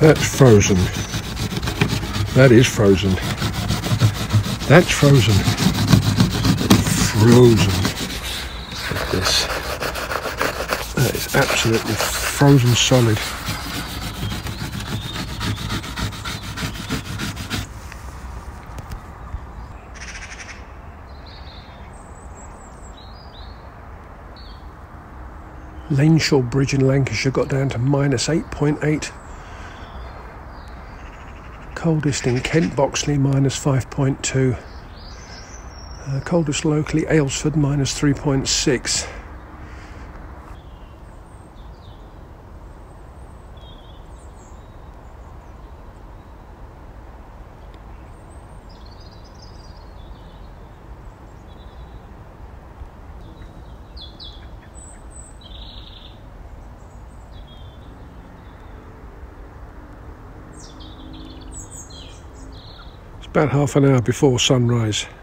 That's frozen. That is frozen. That's frozen. Frozen. Look at this. That is absolutely frozen solid. Laneshaw Bridge in Lancashire got down to minus 8.8. Coldest in Kent Boxley, minus 5.2. Coldest locally, Aylesford, minus 3.6. About half an hour before sunrise.